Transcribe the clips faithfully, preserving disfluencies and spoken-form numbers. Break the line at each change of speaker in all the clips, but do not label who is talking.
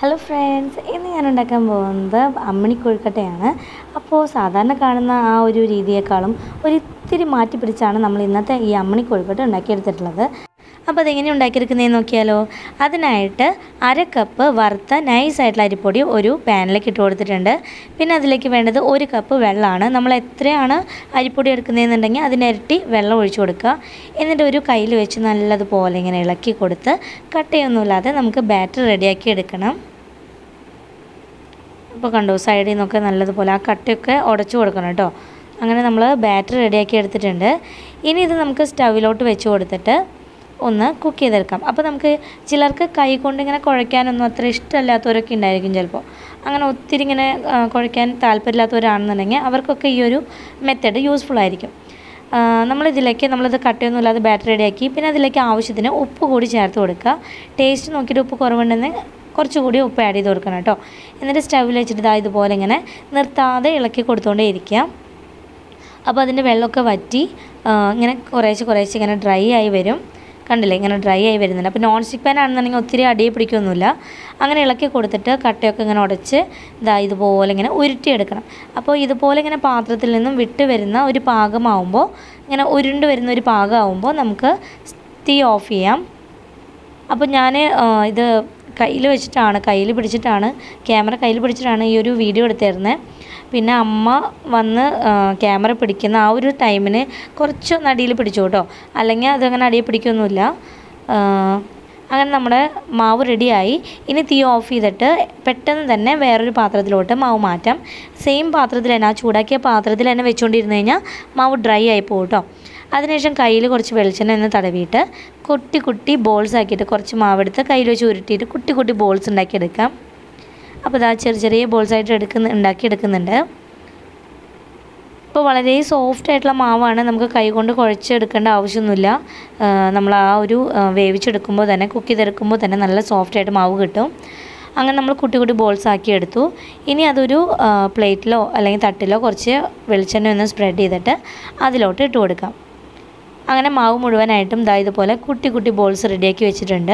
Hello friends, ഇന്ന് ഞാൻ ഉണ്ടാക്കാൻ പോകുന്നത് അമ്മിണി കൊഴുക്കട്ടയാണ്. അപ്പോൾ സാധാരണ കാണുന്ന ആ ഒരു രീതിയേക്കാളും ഒരിത്തിരി മാറ്റി പിടിച്ചാണ് നമ്മൾ ഇന്നത്തെ ഈ അമ്മിണി കൊഴുക്കട്ട ഉണ്ടാക്കിയെടുത്തിട്ടുള്ളത്. അപ്പോൾ അതെങ്ങനെ ഉണ്ടാക്കിയെടുക്കുന്നതെന്ന് നോക്കിയാലോ. അതിനായിട്ട് അര കപ്പ് വറുത്ത നൈസായിട്ടുള്ള അരിപ്പൊടി ഒരു പാനിലേക്ക് ഇട്ട് കൊടുത്തിട്ടുണ്ട്. പിന്നെ അതിലേക്ക് വേണ്ടത് ഒരു കപ്പ് വെള്ളമാണ്. നമ്മൾ എത്രയാണ് അരിപ്പൊടി എടുക്കുന്നതെന്നുണ്ടെങ്കിൽ അതിന് ഇരട്ടി വെള്ളം ഒഴിച്ചു കൊടുക്കുക. എന്നിട്ട് ഒരു കയ്യിൽ വെച്ച് നല്ലതുപോലെ ഇങ്ങനെ ഇളക്കി കൊടുത്ത് കട്ടയൊന്നുമില്ലാതെ നമുക്ക് ബാറ്റർ റെഡിയാക്കി എടുക്കണം. ഇപ്പോൾ കണ്ടോ, സൈഡിൽ നിന്നൊക്കെ നല്ലതുപോലെ ആ കട്ടയൊക്കെ ഉടച്ചു കൊടുക്കണം കേട്ടോ. അങ്ങനെ നമ്മൾ ബാറ്റർ റെഡിയാക്കി എടുത്തിട്ടുണ്ട്. ഇനി ഇത് നമുക്ക് സ്റ്റൗവിലോട്ട് വെച്ച് കൊടുത്തിട്ട് ഒന്ന് കുക്ക് ചെയ്തെടുക്കാം. അപ്പോൾ നമുക്ക് ചിലർക്ക് കൈ കൊണ്ട് ഇങ്ങനെ കുഴയ്ക്കാനൊന്നും അത്ര ഇഷ്ടമല്ലാത്തവരൊക്കെ ഉണ്ടായിരിക്കും. ചിലപ്പോൾ അങ്ങനെ ഒത്തിരി ഇങ്ങനെ കുഴയ്ക്കാൻ താല്പര്യമില്ലാത്തവരാണെന്നുണ്ടെങ്കിൽ അവർക്കൊക്കെ ഈ ഒരു മെത്തേഡ് യൂസ്ഫുൾ ആയിരിക്കും. നമ്മളിതിലേക്ക് നമ്മളിത് കട്ടയൊന്നും ഇല്ലാതെ ബാറ്റർ റെഡിയാക്കി പിന്നെ അതിലേക്ക് ആവശ്യത്തിന് ഉപ്പ് കൂടി ചേർത്ത് കൊടുക്കുക. ടേസ്റ്റ് നോക്കിയിട്ട് ഉപ്പ് കുറവുണ്ടെന്ന് കുറച്ചുകൂടി ഉപ്പ് ആഡ് ചെയ്ത് കൊടുക്കണം കേട്ടോ. എന്നിട്ട് സ്റ്റൗവിൽ വെച്ചിട്ട് ഇതാ ഇതുപോലെ ഇങ്ങനെ നിർത്താതെ ഇളക്കി കൊടുത്തുകൊണ്ടേ ഇരിക്കുക. അപ്പോൾ അതിൻ്റെ വെള്ളമൊക്കെ വറ്റി ഇങ്ങനെ കുറേശ്ശെ കുറേശ്ശെ ഇങ്ങനെ ഡ്രൈ ആയി വരും. കണ്ടില്ലേ, ഇങ്ങനെ ഡ്രൈ ആയി വരുന്നുണ്ട്. അപ്പോൾ നോൺ സ്റ്റിക്ക് പാൻ ആണെന്നുണ്ടെങ്കിൽ ഒത്തിരി അടിയെ പിടിക്കൊന്നുമില്ല. അങ്ങനെ ഇളക്കി കൊടുത്തിട്ട് കട്ടയൊക്കെ ഇങ്ങനെ ഉടച്ച് ഇതാ ഇതുപോലെ ഇങ്ങനെ ഉരുട്ടിയെടുക്കണം. അപ്പോൾ ഇതുപോലെ ഇങ്ങനെ പാത്രത്തിൽ നിന്നും വിട്ട് വരുന്ന ഒരു പാകമാവുമ്പോൾ, ഇങ്ങനെ ഉരുണ്ട് വരുന്ന ഒരു പാകമാവുമ്പോൾ നമുക്ക് തീ ഓഫ് ചെയ്യാം. അപ്പോൾ ഞാൻ ഇത് കയ്യിൽ വെച്ചിട്ടാണ് കയ്യിൽ പിടിച്ചിട്ടാണ് ക്യാമറ കയ്യിൽ പിടിച്ചിട്ടാണ് ഈ ഒരു വീഡിയോ എടുത്തിരുന്നത്. പിന്നെ അമ്മ വന്ന് ക്യാമറ പിടിക്കുന്ന ആ ഒരു ടൈമിന് കുറച്ച് നടിയിൽ പിടിച്ചു കേട്ടോ, അല്ലെങ്കിൽ അതങ്ങനെ അടിയിൽ പിടിക്കൊന്നുമില്ല. അങ്ങനെ നമ്മുടെ മാവ് റെഡിയായി. ഇനി തീ ഓഫ് ചെയ്തിട്ട് പെട്ടെന്ന് തന്നെ വേറൊരു പാത്രത്തിലോട്ട് മാവ് മാറ്റാം. സെയിം പാത്രത്തിൽ തന്നെ, ആ ചൂടാക്കിയ പാത്രത്തിൽ തന്നെ വെച്ചുകൊണ്ടിരുന്ന് കഴിഞ്ഞാൽ മാവ് ഡ്രൈ ആയി പോകും കേട്ടോ. അതിനുശേഷം കയ്യിൽ കുറച്ച് വെളിച്ചെണ്ണ ഒന്ന് തടവിയിട്ട് കുട്ടി കുട്ടി ബോൾസ് ആക്കിയിട്ട് കുറച്ച് മാവെടുത്ത് കയ്യിൽ വെച്ച് ഉരുട്ടിയിട്ട് കുട്ടി കുട്ടി ബോൾസ് ഉണ്ടാക്കിയെടുക്കാം. അപ്പോൾ ഇതാ ചെറിയ ചെറിയ ബോൾസായിട്ട് എടുക്കുന്ന ഉണ്ടാക്കിയെടുക്കുന്നുണ്ട്. ഇപ്പോൾ വളരെ സോഫ്റ്റ് ആയിട്ടുള്ള മാവാണ്. നമുക്ക് കൈ കൊണ്ട് കുഴച്ചെടുക്കേണ്ട ആവശ്യമൊന്നുമില്ല. നമ്മൾ ആ ഒരു വേവിച്ചെടുക്കുമ്പോൾ തന്നെ കുക്ക് ചെയ്തെടുക്കുമ്പോൾ തന്നെ നല്ല സോഫ്റ്റായിട്ട് മാവ് കിട്ടും. അങ്ങനെ നമ്മൾ കുട്ടി കുട്ടി ബോൾസ് ആക്കി എടുത്തു. ഇനി അതൊരു പ്ലേറ്റിലോ അല്ലെങ്കിൽ തട്ടിലോ കുറച്ച് വെളിച്ചെണ്ണ ഒന്ന് സ്പ്രെഡ് ചെയ്തിട്ട് അതിലോട്ട് ഇട്ട് കൊടുക്കാം. അങ്ങനെ മാവ് മുഴുവനായിട്ടും ദാ ഇതുപോലെ കുട്ടി കുട്ടി ബോൾസ് റെഡിയാക്കി വെച്ചിട്ടുണ്ട്.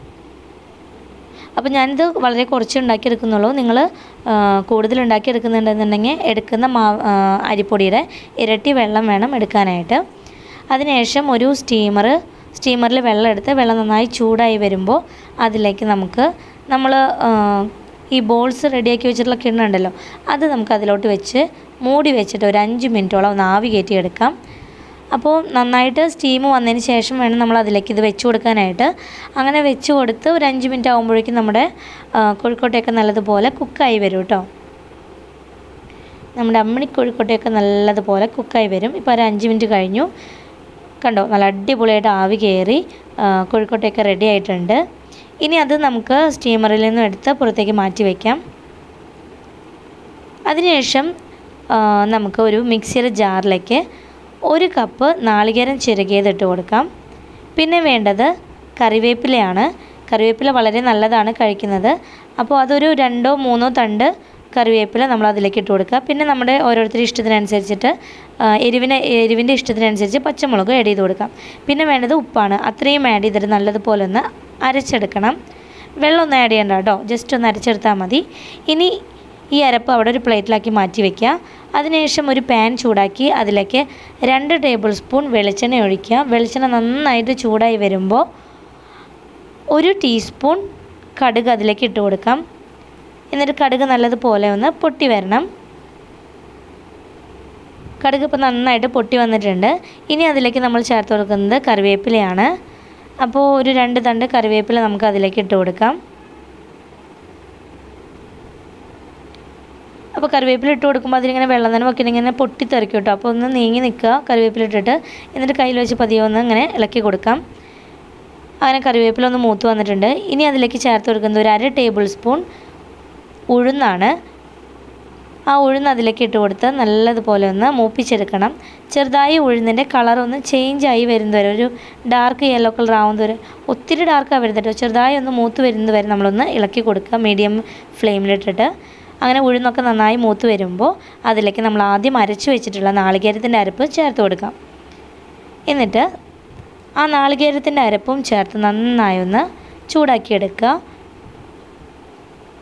അപ്പോൾ ഞാനിത് വളരെ കുറച്ച് ഉണ്ടാക്കിയെടുക്കുന്നുള്ളൂ. നിങ്ങൾ കൂടുതൽ ഉണ്ടാക്കിയെടുക്കുന്നുണ്ടെന്നുണ്ടെങ്കിൽ എടുക്കുന്ന മാവ് അരിപ്പൊടിയുടെ ഇരട്ടി വെള്ളം വേണം എടുക്കാനായിട്ട്. അതിനുശേഷം ഒരു സ്റ്റീമർ സ്റ്റീമറിൽ വെള്ളം എടുത്ത് വെള്ളം നന്നായി ചൂടായി വരുമ്പോൾ അതിലേക്ക് നമുക്ക് നമ്മൾ ഈ ബോൾസ് റെഡിയാക്കി വെച്ചിട്ടുള്ള കിണ്ണുണ്ടല്ലോ, അത് നമുക്ക് അതിലോട്ട് വെച്ച് മൂടി വെച്ചിട്ട് ഒരു അഞ്ച് മിനിറ്റോളം ഒന്ന് ആവി കയറ്റിയെടുക്കാം. അപ്പോൾ നന്നായിട്ട് സ്റ്റീം വന്നതിന് ശേഷം വേണം നമ്മൾ അതിലേക്ക് ഇത് വെച്ച് കൊടുക്കാനായിട്ട്. അങ്ങനെ വെച്ച് കൊടുത്ത് ഒരു അഞ്ച് മിനിറ്റ് ആകുമ്പോഴേക്കും നമ്മുടെ കോഴിക്കോട്ടയൊക്കെ നല്ലതുപോലെ കുക്കായി വരും കേട്ടോ. നമ്മുടെ അമ്മിണി കോഴിക്കോട്ടയൊക്കെ നല്ലതുപോലെ കുക്കായി വരും. ഇപ്പോൾ ഒരു അഞ്ച് മിനിറ്റ് കഴിഞ്ഞു. കണ്ടോ, നല്ല അടിപൊളിയായിട്ട് ആവി കയറി കോഴിക്കോട്ടയൊക്കെ റെഡി ആയിട്ടുണ്ട്. ഇനി അത് നമുക്ക് സ്റ്റീമറിൽ നിന്നും എടുത്ത് പുറത്തേക്ക് മാറ്റി വയ്ക്കാം. അതിനുശേഷം നമുക്ക് ഒരു മിക്സിയുടെ ജാറിലേക്ക് ഒരു കപ്പ് നാളികേരം ചിരകിയത് ഇട്ട് കൊടുക്കാം. പിന്നെ വേണ്ടത് കറിവേപ്പിലയാണ്. കറിവേപ്പില വളരെ നല്ലതാണ് കഴിക്കുന്നത്. അപ്പോൾ അതൊരു രണ്ടോ മൂന്നോ തണ്ട് കറിവേപ്പില നമ്മൾ അതിലേക്ക് ഇട്ട് കൊടുക്കുക. പിന്നെ നമ്മുടെ ഓരോരുത്തരുടെ ഇഷ്ടത്തിനനുസരിച്ചിട്ട് എരിവിന് എരിവിൻ്റെ ഇഷ്ടത്തിനനുസരിച്ച് പച്ചമുളക് ആഡ് ചെയ്ത് കൊടുക്കാം. പിന്നെ വേണ്ടത് ഉപ്പാണ്. അത്രയും ആഡ് ചെയ്തിട്ട് നല്ലതുപോലെ ഒന്ന് അരച്ചെടുക്കണം. വെള്ളമൊന്നും ആഡ് ചെയ്യണ്ട കേട്ടോ, ജസ്റ്റ് ഒന്ന് അരച്ചെടുത്താൽ മതി. ഇനി ഈ അരപ്പ് അവിടെ ഒരു പ്ലേറ്റിലാക്കി മാറ്റി വയ്ക്കുക. അതിനുശേഷം ഒരു പാൻ ചൂടാക്കി അതിലേക്ക് രണ്ട് ടേബിൾ സ്പൂൺ വെളിച്ചെണ്ണ ഒഴിക്കുക. വെളിച്ചെണ്ണ നന്നായിട്ട് ചൂടായി വരുമ്പോൾ ഒരു ടീസ്പൂൺ കടുക് അതിലേക്ക് ഇട്ട് കൊടുക്കാം. എന്നിട്ട് കടുക് നല്ലതുപോലെ ഒന്ന് പൊട്ടി വരണം. കടുക് ഇപ്പോൾ നന്നായിട്ട് പൊട്ടി വന്നിട്ടുണ്ട്. ഇനി അതിലേക്ക് നമ്മൾ ചേർത്ത് കൊടുക്കുന്നത് കറിവേപ്പിലയാണ്. അപ്പോൾ ഒരു രണ്ട് തണ്ട് കറിവേപ്പില നമുക്ക് അതിലേക്ക് ഇട്ട് കൊടുക്കാം. അപ്പോൾ കറിവേപ്പില ഇട്ട് കൊടുക്കുമ്പോൾ അതിലിങ്ങനെ വെള്ളം തന്നെ വെക്കണം, ഇങ്ങനെ പൊട്ടിത്തെറിക്കും കേട്ടോ. അപ്പോൾ ഒന്ന് നീങ്ങി നിൽക്കുക കറിവേപ്പില ഇട്ടിട്ട്. എന്നിട്ട് കയ്യിൽ വെച്ച് പതിയെ ഒന്ന് ഇങ്ങനെ ഇളക്കി കൊടുക്കാം. അങ്ങനെ കറിവേപ്പില ഒന്ന് മൂത്ത് വന്നിട്ടുണ്ട്. ഇനി അതിലേക്ക് ചേർത്ത് കൊടുക്കുന്നത് ഒരു അര ടേബിൾ സ്പൂൺ ഉഴുന്നാണ്. ആ ഉഴുന്ന് അതിലേക്ക് ഇട്ട് കൊടുത്ത് നല്ലതുപോലെ ഒന്ന് മൂപ്പിച്ചെടുക്കണം. ചെറുതായി ഉഴുന്നിൻ്റെ കളറൊന്ന് ചേഞ്ച് ആയി വരുന്നത് വരെ, ഒരു ഡാർക്ക് യെല്ലോ കളർ ആവുന്നത് വരെ, ഒത്തിരി ഡാർക്ക് ആവരുത് കേട്ടോ, ചെറുതായി ഒന്ന് മൂത്ത് വരുന്നത് വരെ നമ്മളൊന്ന് ഇളക്കി കൊടുക്കുക മീഡിയം ഫ്ലെയിമിലിട്ടിട്ട്. അങ്ങനെ ഉഴുന്നൊക്കെ നന്നായി മൂത്ത് വരുമ്പോൾ അതിലേക്ക് നമ്മൾ ആദ്യം അരച്ച് വെച്ചിട്ടുള്ള നാളികേരത്തിൻ്റെ അരപ്പ് ചേർത്ത് കൊടുക്കാം. എന്നിട്ട് ആ നാളികേരത്തിൻ്റെ അരപ്പും ചേർത്ത് നന്നായി ഒന്ന് ചൂടാക്കിയെടുക്കുക.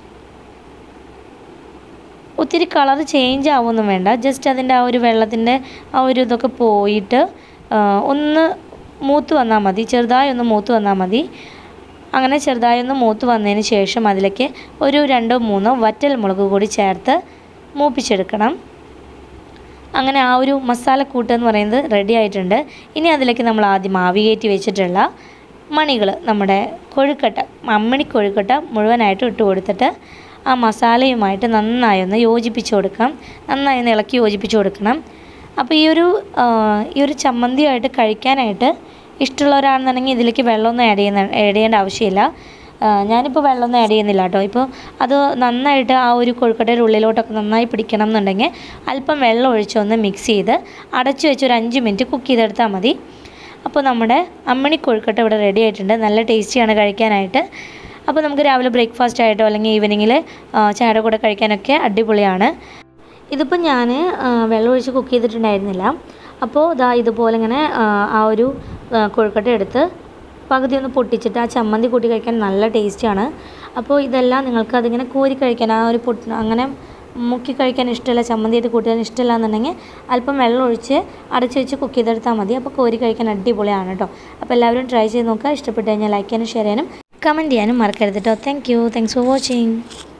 ഒത്തിരി കളർ ചേഞ്ച് ആവുമൊന്നും വേണ്ട. ജസ്റ്റ് അതിൻ്റെ ആ ഒരു വെള്ളത്തിൻ്റെ ആ ഒരു ഇതൊക്കെ പോയിട്ട് ഒന്ന് മൂത്ത് വന്നാൽ മതി, ചെറുതായി ഒന്ന് മൂത്ത് വന്നാൽ മതി. അങ്ങനെ ചെറുതായി ഒന്ന് മൂത്ത് വന്നതിന് ശേഷം അതിലേക്ക് ഒരു രണ്ടോ മൂന്നോ വറ്റൽ മുളക് കൂടി ചേർത്ത് മൂപ്പിച്ചെടുക്കണം. അങ്ങനെ ആ ഒരു മസാലക്കൂട്ട് എന്ന് പറയുന്നത് റെഡി ആയിട്ടുണ്ട്. ഇനി അതിലേക്ക് നമ്മൾ ആദ്യം ആവി കയറ്റി വെച്ചിട്ടുള്ള മണികൾ, നമ്മുടെ കൊഴുക്കട്ട, അമ്മിണി കൊഴുക്കട്ട മുഴുവനായിട്ട് ഇട്ട് കൊടുത്തിട്ട് ആ മസാലയുമായിട്ട് നന്നായി ഒന്ന് യോജിപ്പിച്ച് കൊടുക്കാം. നന്നായി ഒന്ന് ഇളക്കി യോജിപ്പിച്ച് കൊടുക്കണം. അപ്പോൾ ഈ ഒരു ഈ ഒരു ചമ്മന്തിയായിട്ട് കഴിക്കാനായിട്ട് ഇഷ്ടമുള്ളവരാണെന്നുണ്ടെങ്കിൽ ഇതിലേക്ക് വെള്ളമൊന്നും ആഡ് ചെയ്യുന്ന ആഡ് ചെയ്യേണ്ട ആവശ്യമില്ല. ഞാനിപ്പോൾ വെള്ളമൊന്നും ആഡ് ചെയ്യുന്നില്ല കേട്ടോ. ഇപ്പോൾ അത് നന്നായിട്ട് ആ ഒരു കൊഴുക്കട്ടയുടെ ഉള്ളിലോട്ടൊക്കെ നന്നായി പിടിക്കണം എന്നുണ്ടെങ്കിൽ അല്പം വെള്ളം ഒഴിച്ചൊന്ന് മിക്സ് ചെയ്ത് അടച്ചു വെച്ച് ഒരു അഞ്ച് മിനിറ്റ് കുക്ക് ചെയ്തെടുത്താൽ മതി. അപ്പോൾ നമ്മുടെ അമ്മിണി കൊഴുക്കട്ട ഇവിടെ റെഡി ആയിട്ടുണ്ട്. നല്ല ടേസ്റ്റിയാണ് കഴിക്കാനായിട്ട്. അപ്പോൾ നമുക്ക് രാവിലെ ബ്രേക്ക്ഫാസ്റ്റ് ആയിട്ടോ അല്ലെങ്കിൽ ഈവനിങ്ങിൽ ചായയുടെ കൂടെ കഴിക്കാനൊക്കെ അടിപൊളിയാണ്. ഇതിപ്പോൾ ഞാൻ വെള്ളം ഒഴിച്ച് കുക്ക് ചെയ്തിട്ടുണ്ടായിരുന്നില്ല. അപ്പോൾ ഇതാ ഇതുപോലെ ഇങ്ങനെ ആ ഒരു കൊഴുക്കട്ട എടുത്ത് പകുതി ഒന്ന് പൊട്ടിച്ചിട്ട് ആ ചമ്മന്തി കൂട്ടി കഴിക്കാൻ നല്ല ടേസ്റ്റിയാണ്. അപ്പോൾ ഇതെല്ലാം നിങ്ങൾക്ക് അതിങ്ങനെ കോരി കഴിക്കാൻ, ആ ഒരു പൊട്ടി അങ്ങനെ മുക്കി കഴിക്കാൻ ഇഷ്ടമില്ല, ചമ്മന്തിയായിട്ട് കൂട്ടാൻ ഇഷ്ടമില്ല എന്നുണ്ടെങ്കിൽ അല്പം വെള്ളം ഒഴിച്ച് അടച്ച് വെച്ച് കുക്ക് ചെയ്തെടുത്താൽ മതി. അപ്പോൾ കോരി കഴിക്കാൻ അടിപൊളിയാണ് കേട്ടോ. അപ്പോൾ എല്ലാവരും ട്രൈ ചെയ്ത് നോക്കുക. ഇഷ്ടപ്പെട്ട് കഴിഞ്ഞാൽ ലൈക്ക് ചെയ്യാനും ഷെയർ ചെയ്യാനും കമൻറ്റ് ചെയ്യാനും മറക്കരുത് കേട്ടോ. Thank you. Thanks for watching.